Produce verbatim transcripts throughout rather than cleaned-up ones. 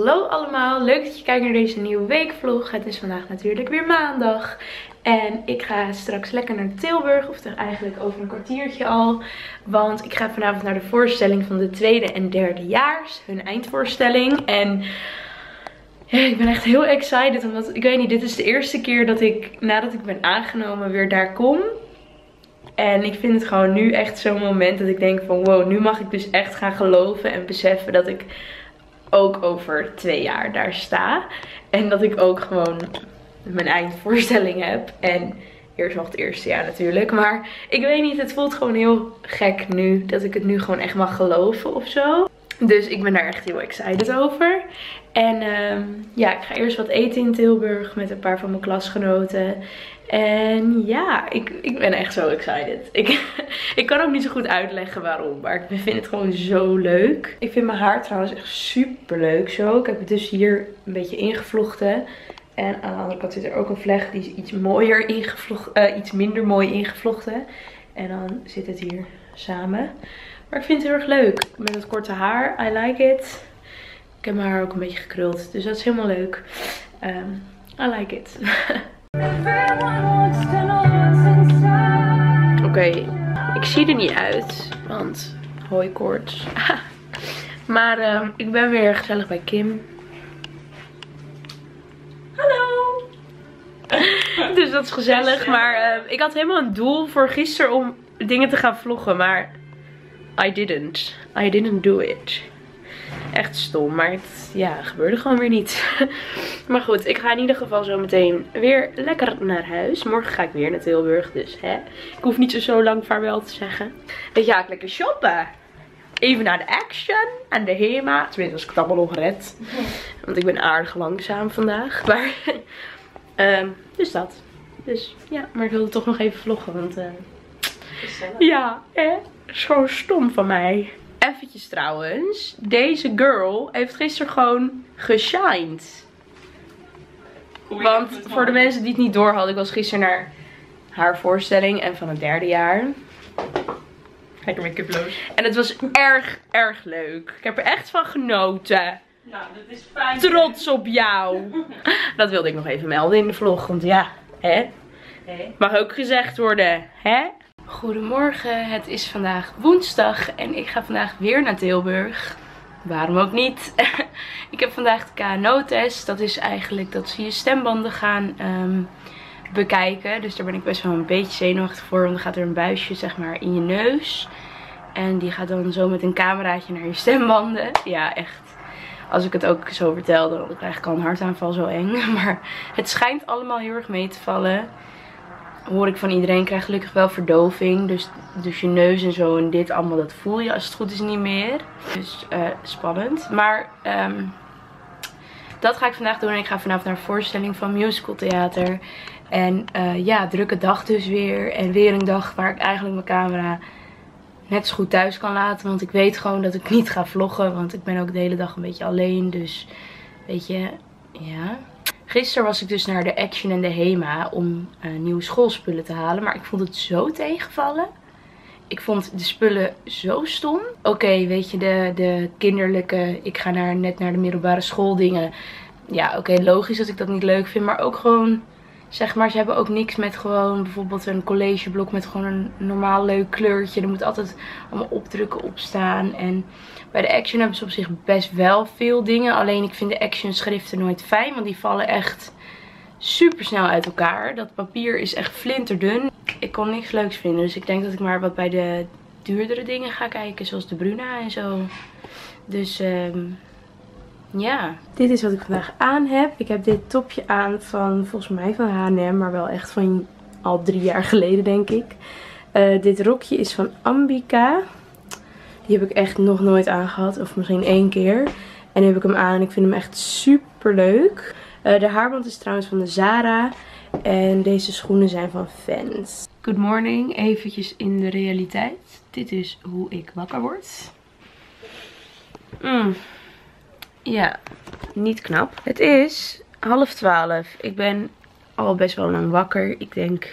Hallo allemaal, leuk dat je kijkt naar deze nieuwe weekvlog. Het is vandaag natuurlijk weer maandag. En ik ga straks lekker naar Tilburg, of toch eigenlijk over een kwartiertje al. Want ik ga vanavond naar de voorstelling van de tweede en derde jaars, hun eindvoorstelling. En ja, ik ben echt heel excited, omdat ik weet niet, dit is de eerste keer dat ik nadat ik ben aangenomen weer daar kom. En ik vind het gewoon nu echt zo'n moment dat ik denk van wow, nu mag ik dus echt gaan geloven en beseffen dat ik ook over twee jaar daar sta. En dat ik ook gewoon mijn eindvoorstelling heb. En eerst nog het eerste jaar natuurlijk. Maar ik weet niet, het voelt gewoon heel gek nu. Dat ik het nu gewoon echt mag geloven of zo. Dus ik ben daar echt heel excited over. En um, ja, ik ga eerst wat eten in Tilburg met een paar van mijn klasgenoten. En ja, ik, ik ben echt zo excited. Ik, ik kan ook niet zo goed uitleggen waarom, maar ik vind het gewoon zo leuk. Ik vind mijn haar trouwens echt super leuk zo. Ik heb het dus hier een beetje ingevlochten. En aan de andere kant zit er ook een vlecht die is iets mooier ingevlochten, uh, iets minder mooi ingevlochten. En dan zit het hier samen. Maar ik vind het heel erg leuk met het korte haar. I like it. Ik heb mijn haar ook een beetje gekruld, dus dat is helemaal leuk. Um, I like it. Oké, okay, ik zie er niet uit, want hooikoorts. Maar uh, ik ben weer gezellig bij Kim. Hallo! Dus dat is gezellig, maar uh, ik had helemaal een doel voor gisteren om dingen te gaan vloggen, maar I didn't. I didn't do it. Echt stom, maar het ja, gebeurde gewoon weer niet. Maar goed, ik ga in ieder geval zo meteen weer lekker naar huis. Morgen ga ik weer naar Tilburg, dus hè. Ik hoef niet zo, zo lang vaarwel te zeggen. Dan ga ik lekker shoppen. Even naar de Action en de Hema. Tenminste, als ik het allemaal nog red. Want ik ben aardig langzaam vandaag. Maar, um, dus dat. Dus ja, maar ik wilde toch nog even vloggen, want uh, ja, hè. Is gewoon stom van mij. Eventjes trouwens, deze girl heeft gisteren gewoon geshined. Want voor de mensen die het niet door hadden, ik was gisteren naar haar voorstelling en van het derde jaar. Lekker make-uploos. En het was erg, erg leuk. Ik heb er echt van genoten. Nou, dat is fijn. Trots op jou. Dat wilde ik nog even melden in de vlog, want ja, hè. Mag ook gezegd worden, hè. Goedemorgen, het is vandaag woensdag en ik ga vandaag weer naar Tilburg. Waarom ook niet? Ik heb vandaag de K N O-test. Dat is eigenlijk dat ze je stembanden gaan um, bekijken. Dus daar ben ik best wel een beetje zenuwachtig voor. Want dan gaat er een buisje zeg maar in je neus. En die gaat dan zo met een cameraatje naar je stembanden. Ja, echt. Als ik het ook zo vertel, dan krijg ik al een hartaanval, zo eng. Maar het schijnt allemaal heel erg mee te vallen. Hoor ik van iedereen, krijgt gelukkig wel verdoving. Dus, dus je neus en zo en dit allemaal, dat voel je als het goed is niet meer. Dus uh, spannend. Maar um, dat ga ik vandaag doen. En ik ga vanavond naar een voorstelling van Musical Theater. En uh, ja, drukke dag dus weer. En weer een dag waar ik eigenlijk mijn camera net zo goed thuis kan laten. Want ik weet gewoon dat ik niet ga vloggen. Want ik ben ook de hele dag een beetje alleen. Dus weet je, ja. Gisteren was ik dus naar de Action en de Hema om uh, nieuwe schoolspullen te halen. Maar ik vond het zo tegenvallen. Ik vond de spullen zo stom. Oké, okay, weet je, de, de kinderlijke, ik ga naar, net naar de middelbare school dingen. Ja, oké, okay, logisch dat ik dat niet leuk vind. Maar ook gewoon, zeg maar, ze hebben ook niks met gewoon bijvoorbeeld een collegeblok met gewoon een normaal leuk kleurtje. Er moet altijd allemaal opdrukken op staan. En bij de Action hebben ze op zich best wel veel dingen. Alleen ik vind de Action schriften nooit fijn. Want die vallen echt super snel uit elkaar. Dat papier is echt flinterdun. Ik kon niks leuks vinden. Dus ik denk dat ik maar wat bij de duurdere dingen ga kijken. Zoals de Bruna en zo. Dus um, ja. Dit is wat ik vandaag aan heb. Ik heb dit topje aan van volgens mij van H en M. Maar wel echt van al drie jaar geleden denk ik. Uh, dit rokje is van Ambika. Die heb ik echt nog nooit aangehad. Of misschien één keer. En nu heb ik hem aan en ik vind hem echt super leuk. Uh, de haarband is trouwens van de Zara. En deze schoenen zijn van Vans. Good morning. Eventjes in de realiteit. Dit is hoe ik wakker word. Mm. Ja, niet knap. Het is half twaalf. Ik ben al best wel lang wakker. Ik denk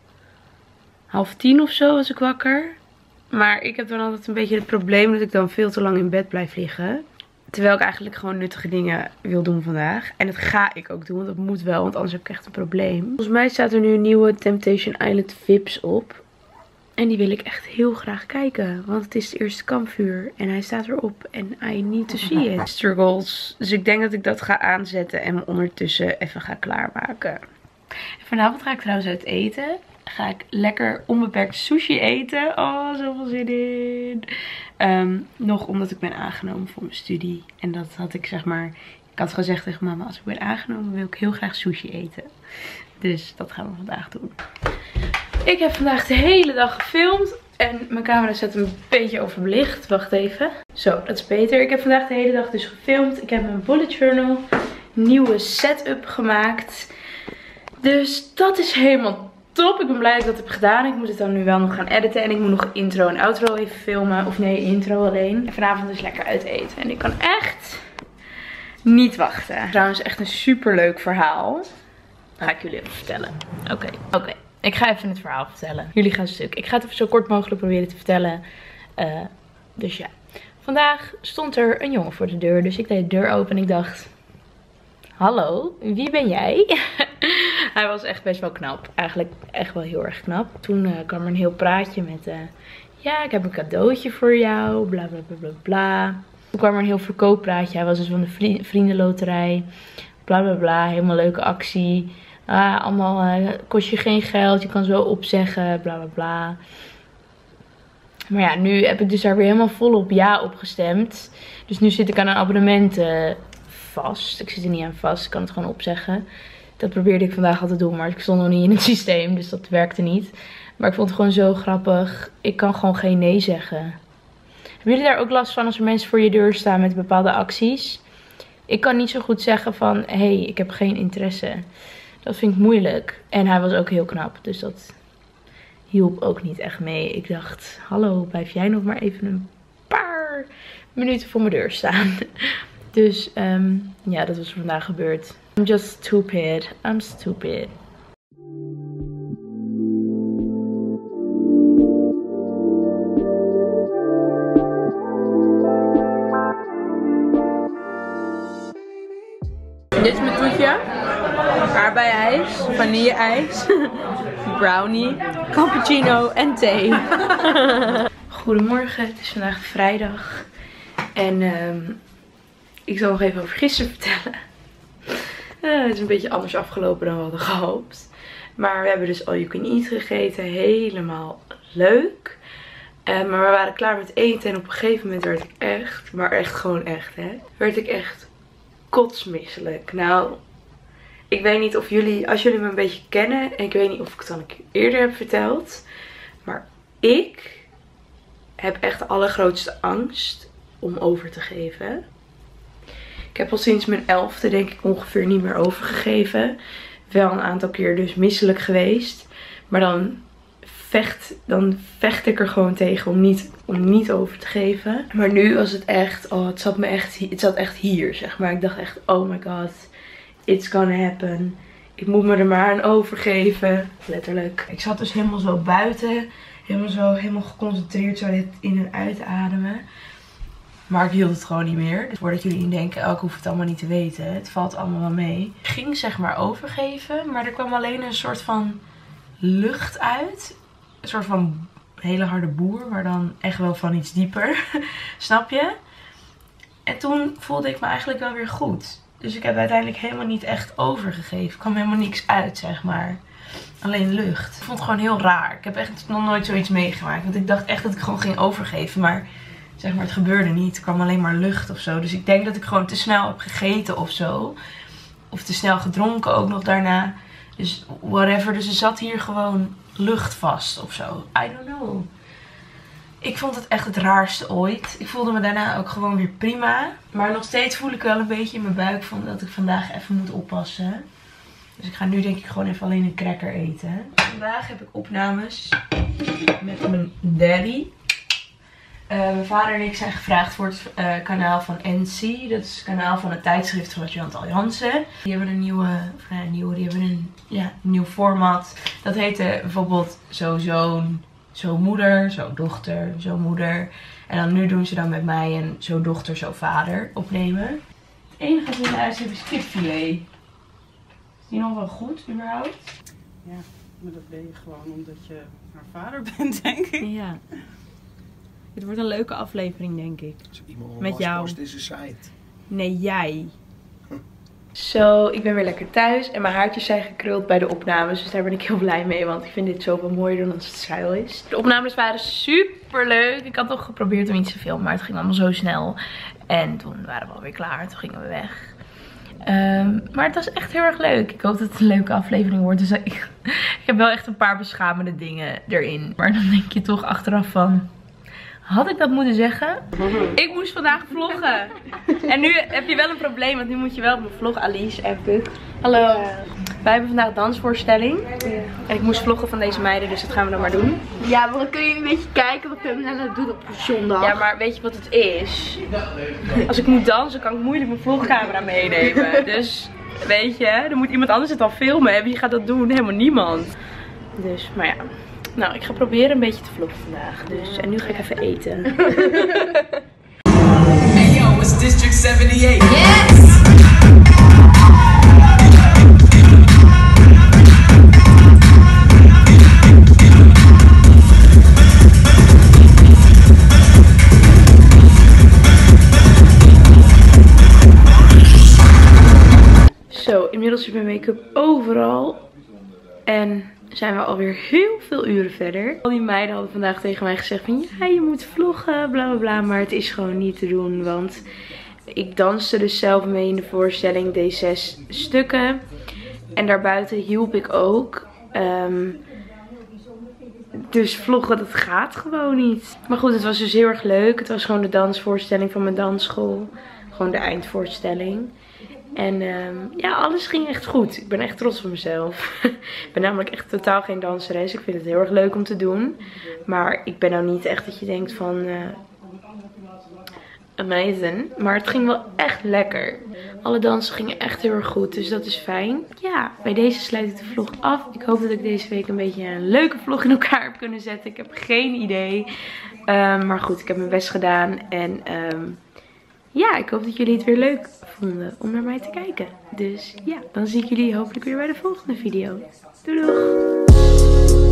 half tien of zo was ik wakker. Maar ik heb dan altijd een beetje het probleem dat ik dan veel te lang in bed blijf liggen. Terwijl ik eigenlijk gewoon nuttige dingen wil doen vandaag. En dat ga ik ook doen, want dat moet wel, want anders heb ik echt een probleem. Volgens mij staat er nu een nieuwe Temptation Island V I Ps op. En die wil ik echt heel graag kijken. Want het is het eerste kampvuur. En hij staat erop. En I need to see it. Struggles. Dus ik denk dat ik dat ga aanzetten. En me ondertussen even ga klaarmaken. Vanavond ga ik trouwens uit eten. Ga ik lekker onbeperkt sushi eten. Oh, zoveel zin in. Um, nog omdat ik ben aangenomen voor mijn studie. En dat had ik zeg maar... Ik had gezegd tegen mama, als ik ben aangenomen wil ik heel graag sushi eten. Dus dat gaan we vandaag doen. Ik heb vandaag de hele dag gefilmd. En mijn camera staat een beetje overbelicht. Wacht even. Zo, dat is beter. Ik heb vandaag de hele dag dus gefilmd. Ik heb mijn bullet journal. Nieuwe setup gemaakt. Dus dat is helemaal top. Ik ben blij dat ik dat heb gedaan. Ik moet het dan nu wel nog gaan editen. En ik moet nog intro en outro even filmen. Of nee, intro alleen. En vanavond dus lekker uit eten. En ik kan echt niet wachten. Trouwens echt een super leuk verhaal. Dat ga ik jullie even vertellen. Oké, okay. oké. Okay. Ik ga even het verhaal vertellen. Jullie gaan stuk. Ik ga het even zo kort mogelijk proberen te vertellen. Uh, dus ja. Vandaag stond er een jongen voor de deur. Dus ik deed de deur open en ik dacht... Hallo, wie ben jij? Hij was echt best wel knap. Eigenlijk echt wel heel erg knap. Toen uh, kwam er een heel praatje met... Uh, ja, ik heb een cadeautje voor jou. Bla bla bla bla bla. Toen kwam er een heel verkooppraatje. Hij was dus van de vriendenloterij. Bla bla bla. Helemaal leuke actie. Ah, allemaal uh, kost je geen geld. Je kan zo opzeggen. Bla bla bla. Maar ja, nu heb ik dus daar weer helemaal volop ja op gestemd. Dus nu zit ik aan een abonnement uh, vast. Ik zit er niet aan vast. Ik kan het gewoon opzeggen. Dat probeerde ik vandaag al te doen. Maar ik stond nog niet in het systeem. Dus dat werkte niet. Maar ik vond het gewoon zo grappig. Ik kan gewoon geen nee zeggen. Hebben jullie daar ook last van als er mensen voor je deur staan met bepaalde acties? Ik kan niet zo goed zeggen van... Hé, hey, ik heb geen interesse. Dat vind ik moeilijk. En hij was ook heel knap. Dus dat hielp ook niet echt mee. Ik dacht, hallo, blijf jij nog maar even een paar minuten voor mijn deur staan. Dus um, ja, dat was vandaag gebeurd. I'm just stupid. I'm stupid. Dit is mijn toetje. Aardbei-ijs, vanille-ijs, brownie, cappuccino en thee. Goedemorgen, het is vandaag vrijdag. En um, ik zal nog even over gisteren vertellen. Uh, het is een beetje anders afgelopen dan we hadden gehoopt. Maar we hebben dus all you can eat gegeten. Helemaal leuk. Uh, maar we waren klaar met eten en op een gegeven moment werd ik echt, maar echt gewoon echt hè, werd ik echt kotsmisselijk. Nou... Ik weet niet of jullie, als jullie me een beetje kennen, en ik weet niet of ik het dan een keer eerder heb verteld. Maar ik heb echt de allergrootste angst om over te geven. Ik heb al sinds mijn elfde denk ik ongeveer niet meer overgegeven. Wel een aantal keer dus misselijk geweest. Maar dan vecht, dan vecht ik er gewoon tegen om niet, om niet over te geven. Maar nu was het echt, oh het zat me echt, het zat echt hier zeg maar. Ik dacht echt, oh my god. It's gonna happen. Ik moet me er maar aan overgeven. Letterlijk. Ik zat dus helemaal zo buiten. Helemaal zo, helemaal geconcentreerd zo dit in en uitademen. Maar ik hield het gewoon niet meer. Dus voordat jullie niet denken, oh, ik hoef het allemaal niet te weten. Het valt allemaal wel mee. Ik ging zeg maar overgeven. Maar er kwam alleen een soort van lucht uit. Een soort van hele harde boer. Maar dan echt wel van iets dieper. Snap je? En toen voelde ik me eigenlijk wel weer goed. Dus ik heb uiteindelijk helemaal niet echt overgegeven. Er kwam helemaal niks uit, zeg maar. Alleen lucht. Ik vond het gewoon heel raar. Ik heb echt nog nooit zoiets meegemaakt. Want ik dacht echt dat ik gewoon ging overgeven. Maar zeg maar, het gebeurde niet. Er kwam alleen maar lucht of zo. Dus ik denk dat ik gewoon te snel heb gegeten of zo. Of te snel gedronken ook nog daarna. Dus whatever. Dus er zat hier gewoon lucht vast of zo. I don't know. Ik vond het echt het raarste ooit. Ik voelde me daarna ook gewoon weer prima. Maar nog steeds voel ik wel een beetje in mijn buik van dat ik vandaag even moet oppassen. Dus ik ga nu denk ik gewoon even alleen een cracker eten. Vandaag heb ik opnames met mijn daddy. Uh, mijn vader en ik zijn gevraagd voor het uh, kanaal van N C. Dat is het kanaal van het tijdschrift van Chantal Jansen. Die hebben een nieuwe, of nou, een nieuwe, die hebben een ja, nieuw format. Dat heette bijvoorbeeld Zo Zo'n zo moeder, zo dochter, zo moeder. En dan nu doen ze dan met mij een zo dochter, zo vader opnemen. Het enige wat we in huis hebben is kipfilet. Is die nog wel goed überhaupt? Ja, maar dat ben je gewoon omdat je haar vader bent, denk ik. Ja. Dit wordt een leuke aflevering, denk ik. Als iemand een met jou. waspost is, is zij het. Nee, jij. Zo, ik ben weer lekker thuis en mijn haartjes zijn gekruld bij de opnames. Dus daar ben ik heel blij mee, want ik vind dit zoveel mooier dan als het stijl is. De opnames waren super leuk. Ik had toch geprobeerd om iets te filmen, maar het ging allemaal zo snel. En toen waren we alweer klaar, toen gingen we weg. Um, maar het was echt heel erg leuk. Ik hoop dat het een leuke aflevering wordt. Dus ik, ik heb wel echt een paar beschamende dingen erin. Maar dan denk je toch achteraf van... Had ik dat moeten zeggen? Ik moest vandaag vloggen. En nu heb je wel een probleem, want nu moet je wel op mijn vlog, Alice en Puk. Hallo. Uh, wij hebben vandaag dansvoorstelling. Ja. En ik moest vloggen van deze meiden, dus dat gaan we dan maar doen. Ja, maar dan kun je een beetje kijken wat Pamela doet op zondag. Ja, maar weet je wat het is? Als ik moet dansen, kan ik moeilijk mijn vlogcamera meenemen. Dus, weet je, dan moet iemand anders het al filmen. En wie gaat dat doen? Helemaal niemand. Dus, maar ja. Nou, ik ga proberen een beetje te vloggen vandaag. Dus, en nu ga ik even eten. Hey yo, it's District zevenenzeventig. Yes! Zo, inmiddels is mijn make-up overal. En... zijn we alweer heel veel uren verder. Al die meiden hadden vandaag tegen mij gezegd van ja, je moet vloggen, bla bla bla. Maar het is gewoon niet te doen, want ik danste dus zelf mee in de voorstelling, deed zes stukken. En daarbuiten hielp ik ook. Um, dus vloggen, dat gaat gewoon niet. Maar goed, het was dus heel erg leuk. Het was gewoon de dansvoorstelling van mijn dansschool. Gewoon de eindvoorstelling. En um, ja, alles ging echt goed. Ik ben echt trots op mezelf. Ik ben namelijk echt totaal geen danseres. Ik vind het heel erg leuk om te doen. Maar ik ben nou niet echt dat je denkt van... Uh, amazing. Maar het ging wel echt lekker. Alle dansen gingen echt heel erg goed. Dus dat is fijn. Ja, bij deze sluit ik de vlog af. Ik hoop dat ik deze week een beetje een leuke vlog in elkaar heb kunnen zetten. Ik heb geen idee. Um, maar goed, ik heb mijn best gedaan. En... Um, ja, ik hoop dat jullie het weer leuk vonden om naar mij te kijken. Dus ja, dan zie ik jullie hopelijk weer bij de volgende video. Doei doeg!